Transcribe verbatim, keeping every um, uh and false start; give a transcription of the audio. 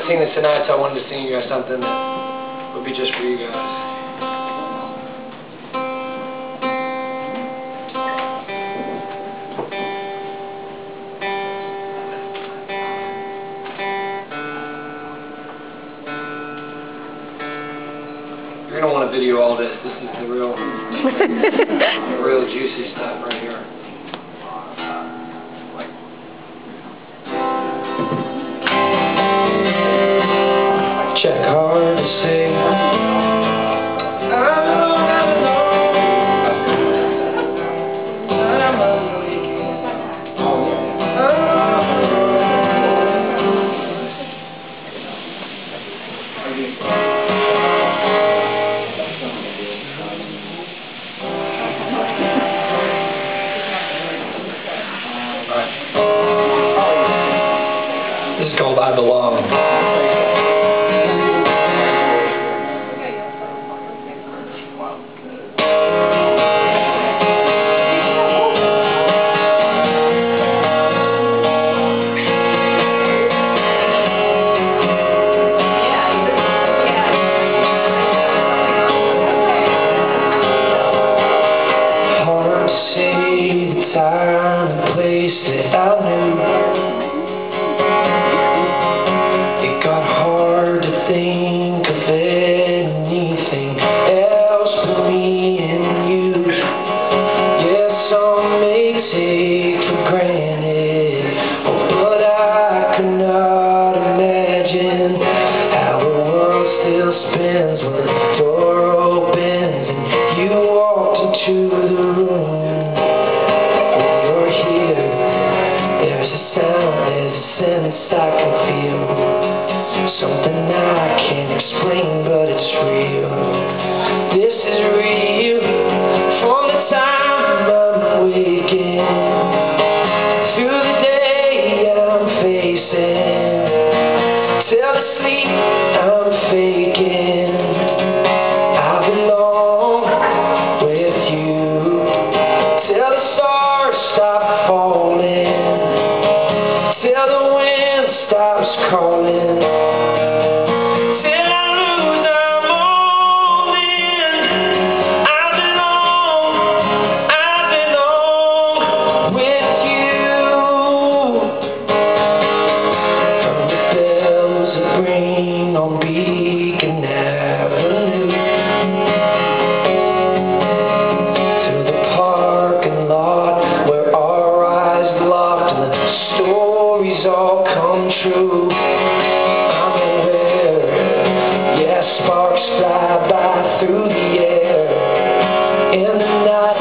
sing this tonight, so I wanted to sing you guys something that would be just for you guys. You're going to want to video all this. This is the real, the real juicy stuff right here. Check hard to say this is called I Belong. Time and place that I knew. It got hard to think of anything else but me and you. Yes, some may take for granted, but I could not imagine how the world still spins when the door opens and you walked into the room. Sense I can feel something I can't explain, but it's real. This is real from the time I'm waking through the day I'm facing till the sleep I'm faking. I belong with you till the stars stop falling, till the wind stops calling, till I lose the moment. I belong, I belong with you. From the bells that ring on Beacon Avenue to the parking lot where our eyes locked and the stories all come true. I'm aware, yeah, sparks fly by through the air in the night.